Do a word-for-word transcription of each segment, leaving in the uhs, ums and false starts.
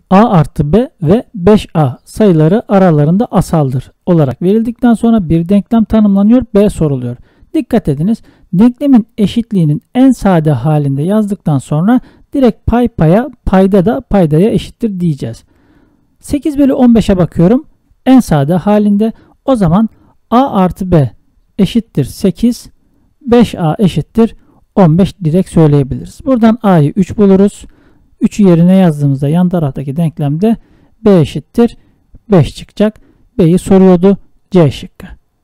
A artı B ve beş A sayıları aralarında asaldır olarak verildikten sonra bir denklem tanımlanıyor, B soruluyor. Dikkat ediniz, denklemin eşitliğinin en sade halinde yazdıktan sonra direkt pay paya, payda da paydaya eşittir diyeceğiz. sekiz bölü on beşe bakıyorum. En sade halinde, o zaman A artı B eşittir sekiz, beş A eşittir on beş direkt söyleyebiliriz. Buradan A'yı üç buluruz. üçü yerine yazdığımızda yan taraftaki denklemde B eşittir beş çıkacak. B'yi soruyordu. C şıkkı.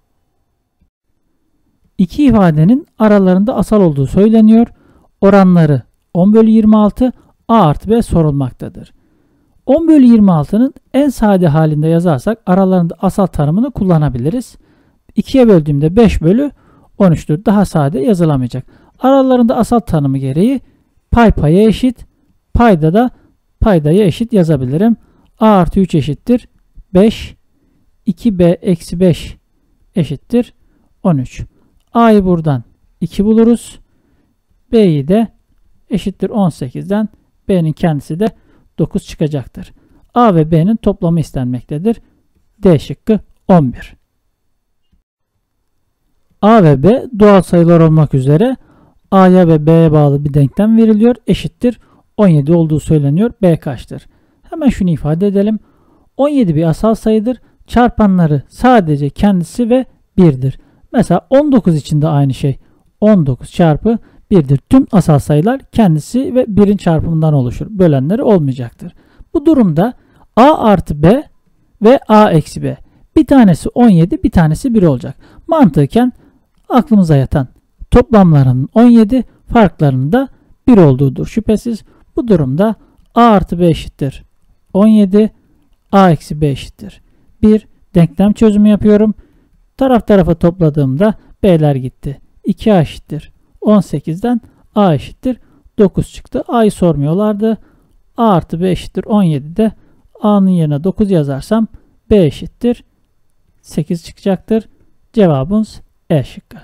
İki ifadenin aralarında asal olduğu söyleniyor. Oranları on bölü yirmi altı, A artı B sorulmaktadır. on bölü yirmi altının en sade halinde yazarsak aralarında asal tanımını kullanabiliriz. ikiye böldüğümde beş bölü on üçtür. Daha sade yazılamayacak. Aralarında asal tanımı gereği pay paya eşit, payda da paydaya eşit yazabilirim. A artı üç eşittir beş, iki B eksi beş eşittir on üç. A'yı buradan iki buluruz. B'yi de eşittir on sekizden B'nin kendisi de dokuz çıkacaktır. A ve B'nin toplamı istenmektedir. D şıkkı on bir. A ve B doğal sayılar olmak üzere A'ya ve B'ye bağlı bir denklem veriliyor. Eşittir on yedi olduğu söyleniyor. B kaçtır? Hemen şunu ifade edelim. on yedi bir asal sayıdır. Çarpanları sadece kendisi ve birdir. Mesela on dokuz için de aynı şey. on dokuz çarpı birdir. Tüm asal sayılar kendisi ve birin çarpımından oluşur. Bölenleri olmayacaktır. Bu durumda A artı B ve A eksi B. Bir tanesi on yedi, bir tanesi bir olacak. Mantıken aklımıza yatan toplamlarının on yedi, farklarının da bir olduğudur şüphesiz. Bu durumda A artı B eşittir on yedi, A eksi B eşittir bir. Denklem çözümü yapıyorum. Taraf tarafa topladığımda B'ler gitti. iki A eşittir on sekizden A eşittir dokuz çıktı. A'yı sormuyorlardı. A artı B eşittir on yedi'de A'nın yerine dokuz yazarsam B eşittir sekiz çıkacaktır. Cevabımız E şıkkı.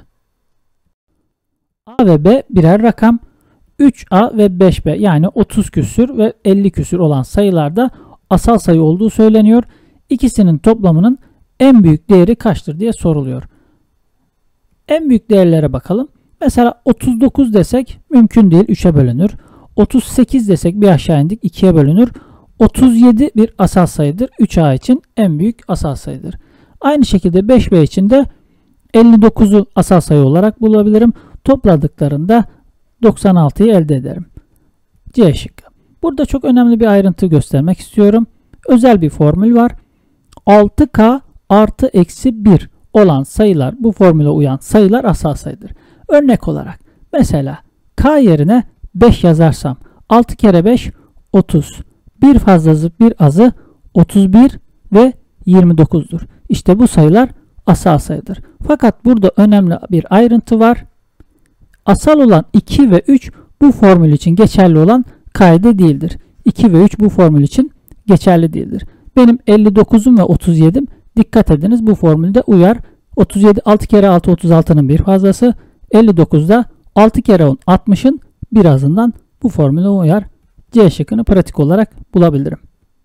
A ve B birer rakam. üç A ve beş B yani otuz küsür ve elli küsür olan sayılarda asal sayı olduğu söyleniyor. İkisinin toplamının en büyük değeri kaçtır diye soruluyor. En büyük değerlere bakalım. Mesela otuz dokuz desek mümkün değil, üçe bölünür. otuz sekiz desek bir aşağı indik, ikiye bölünür. otuz yedi bir asal sayıdır. üç A için en büyük asal sayıdır. Aynı şekilde beş B için de elli dokuzu asal sayı olarak bulabilirim. Topladıklarında doksan altıyı elde ederim. C şıkkı. Burada çok önemli bir ayrıntı göstermek istiyorum. Özel bir formül var. altı K artı eksi bir olan sayılar, bu formüle uyan sayılar asal sayıdır. Örnek olarak mesela K yerine beş yazarsam altı kere beş otuz. Bir fazlası bir azı otuz bir ve yirmi dokuz'dur. İşte bu sayılar asal sayıdır. Fakat burada önemli bir ayrıntı var. Asal olan iki ve üç bu formül için geçerli olan kaide değildir. iki ve üç bu formül için geçerli değildir. Benim elli dokuz'um ve otuz yedi'm dikkat ediniz bu formülde uyar. otuz yedi altı kere altı otuz altı'nın bir fazlası. elli dokuz'da altı kere on altmış'ın bir azından bu formüle uyar. C şıkkını pratik olarak bulabilirim.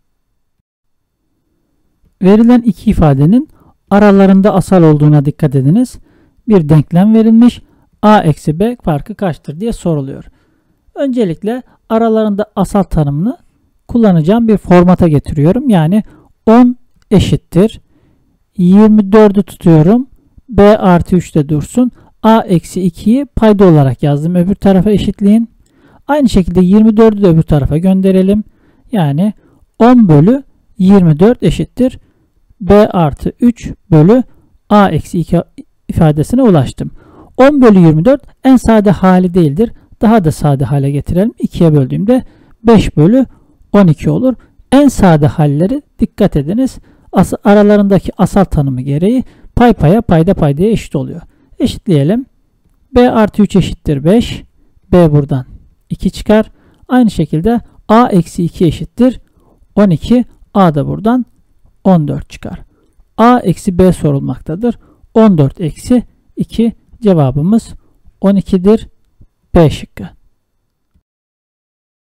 Verilen iki ifadenin aralarında asal olduğuna dikkat ediniz. Bir denklem verilmiş. A eksi B farkı kaçtır diye soruluyor. Öncelikle aralarında asal tanımını kullanacağım bir formata getiriyorum. Yani on eşittir yirmi dörd'ü tutuyorum. B artı üç de dursun. A eksi iki'yi payda olarak yazdım. Öbür tarafa eşitleyin. Aynı şekilde yirmi dörd'ü de öbür tarafa gönderelim. Yani on bölü yirmi dört eşittir B artı üç bölü A eksi iki ifadesine ulaştım. on bölü yirmi dört en sade hali değildir. Daha da sade hale getirelim. ikiye böldüğümde beş bölü on iki olur. En sade halleri dikkat ediniz. As aralarındaki asal tanımı gereği pay paya payda paydaya eşit oluyor. Eşitleyelim. B artı üç eşittir beş. B buradan iki çıkar. Aynı şekilde A eksi iki eşittir on iki. A da buradan on dört çıkar. A eksi B sorulmaktadır. on dört eksi iki cevabımız on iki'dir. B şıkkı.